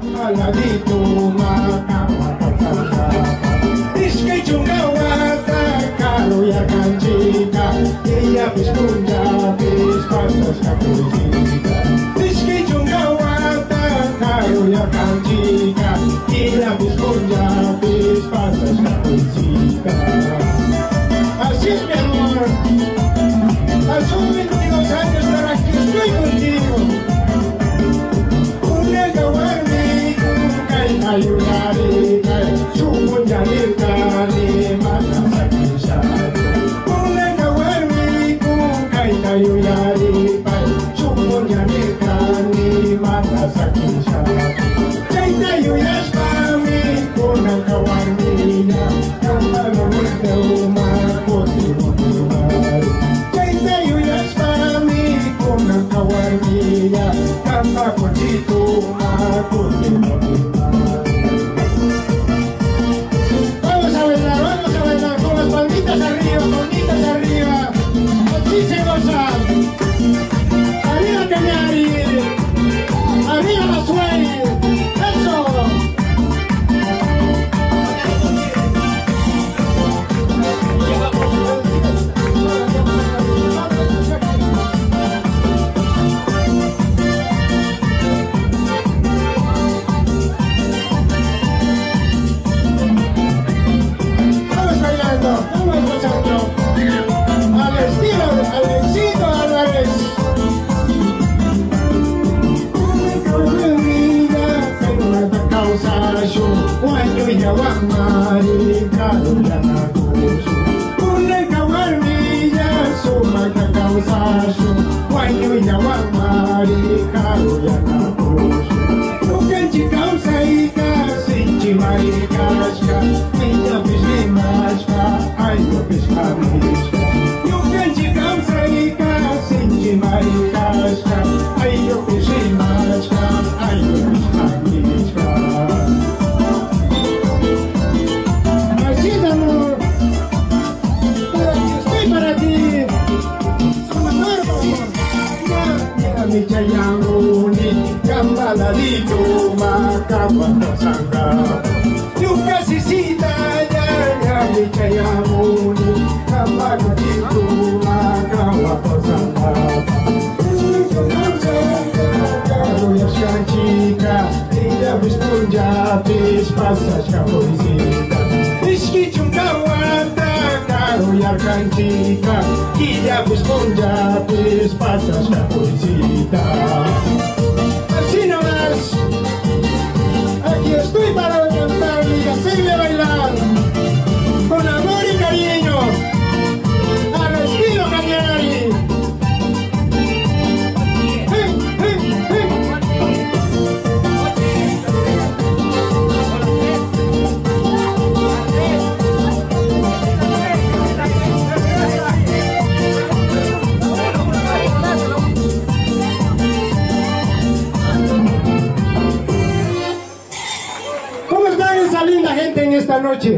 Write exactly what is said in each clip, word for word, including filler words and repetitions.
Maladito makapagpagpagpag Iskay chungawata Karo yakan chika Iyapis punjabis Pasas kapusika Iskay chungawata Karo yakan chika Iyapis punjabis Pasas kapusika Así es, mi amor. A sus veintidós años para que estoy contigo. Una gawarni, kai ayudari, kai sumunjani kani mata sakisha. Una gawarni, kai ayudari, kai sumunjani kani mata sakisha. Kaita yuyas kami, kuna gawarni ya, kambalo muteu makoti mutuari. Kaita yuyas kami, kuna gawarni ya, kambalo muteu makoti mutuari. Vamos a bailar, vamos a bailar, con las palmitas arriba, palmitas arriba. Así se goza. Arriba Cañari, arriba Masuel. Eso. Vamos bailando, vamos gozando. Al estilo de Alexito Álvarez. Ay, yo que soy más, ay, yo que así es, amor, pero aquí estoy para ti, como nuevo. Mira mi chayanguni, cambaladito, macapa pasanga. Nunca se cita, ya, mi chayanguni, cambaladito, macapa pasanga. Chica, ella vis punjabis, pasas caporisita. Iski chungawata, karo yarkan chica, ella vis punjabis, pasas caporisita. Así nomás, aquí estoy para cantar y hacerle bailar, con amor y cariño, al estilo Cañari. Linda gente en esta noche.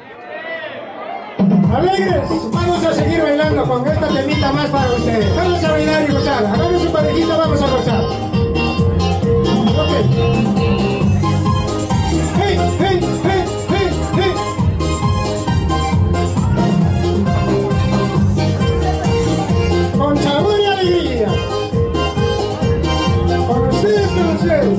Alegres, vamos a seguir bailando con esta temita más para ustedes. Vamos a bailar y gozar. Hagamos su parejita, vamos a gozar. Ok. Hey, hey, hey, hey, hey. Con sabor y alegría. Con ustedes, con ustedes.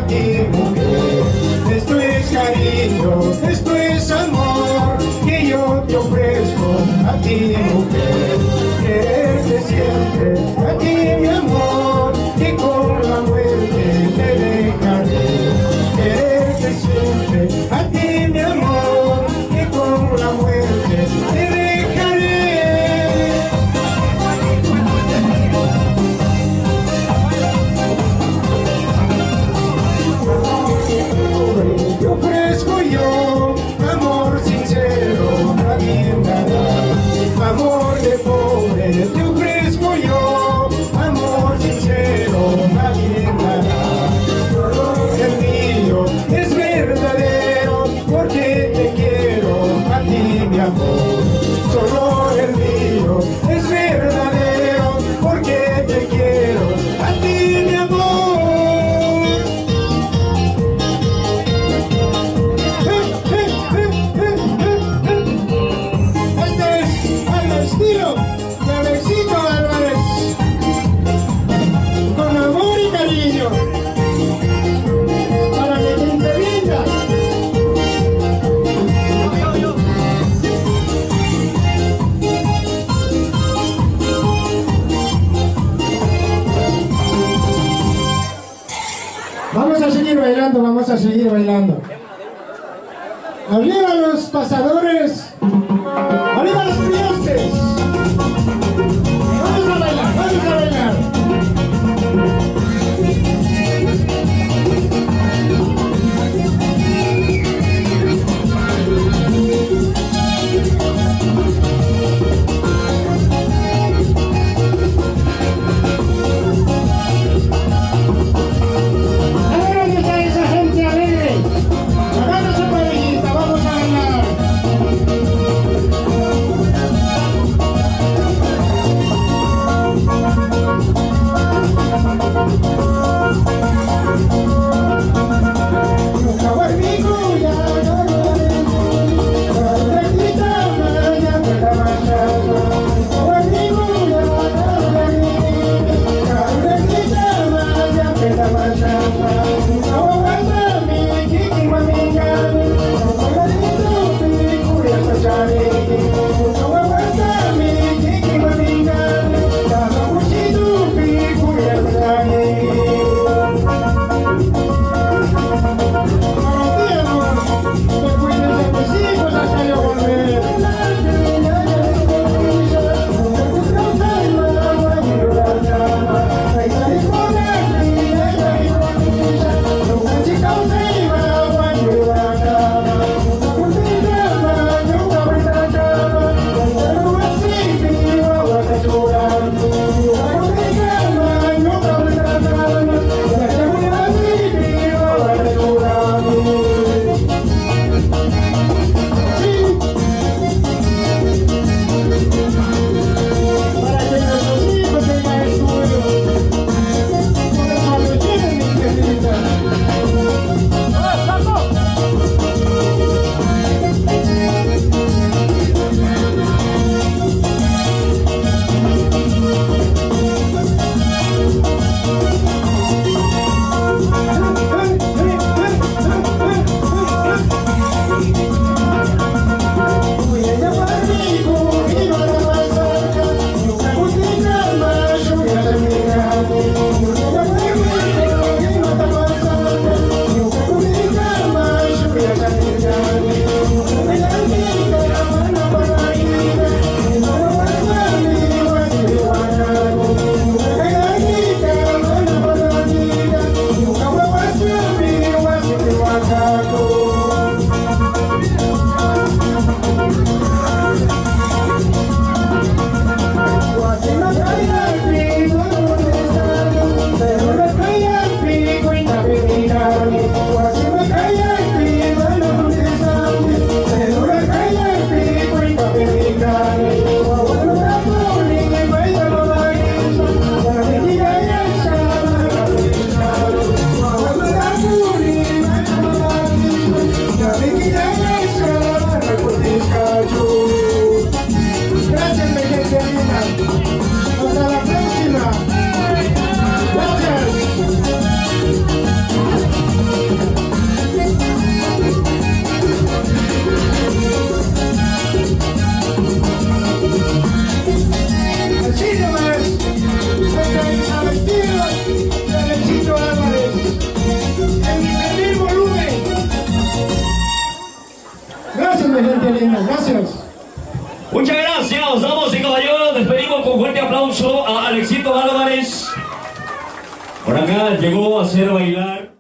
a ti, mujer. Esto es cariño, esto es amor que yo te ofrezco a ti, mujer. Quererte siempre a ti, mi amor, que con la muerte te dejaré. Quererte siempre a ti, mi amor, que con la muerte te dejaré. Te ofrezco yo amor sincero, nadie me dará. Amor de pobre, te ofrezco yo amor sincero, nadie me dará. Solo el mío es verdadero, porque te quiero a ti, mi amor. Solo el mío es verdadero, porque te quiero a ti, mi amor. Estilo de Alexito Álvarez, con amor y cariño, para que te intervenga. Vamos a seguir bailando, vamos a seguir bailando. Arriba los pasadores, arriba los priostes. Vamos a bailar, vamos a bailar. A ver dónde está esa gente alegre. Hagamos su parejita, vamos a bailar. gracias, gracias. Muchas gracias, damas y caballeros. Despedimos con fuerte aplauso a Alexito Álvarez. Por acá llegó a hacer bailar.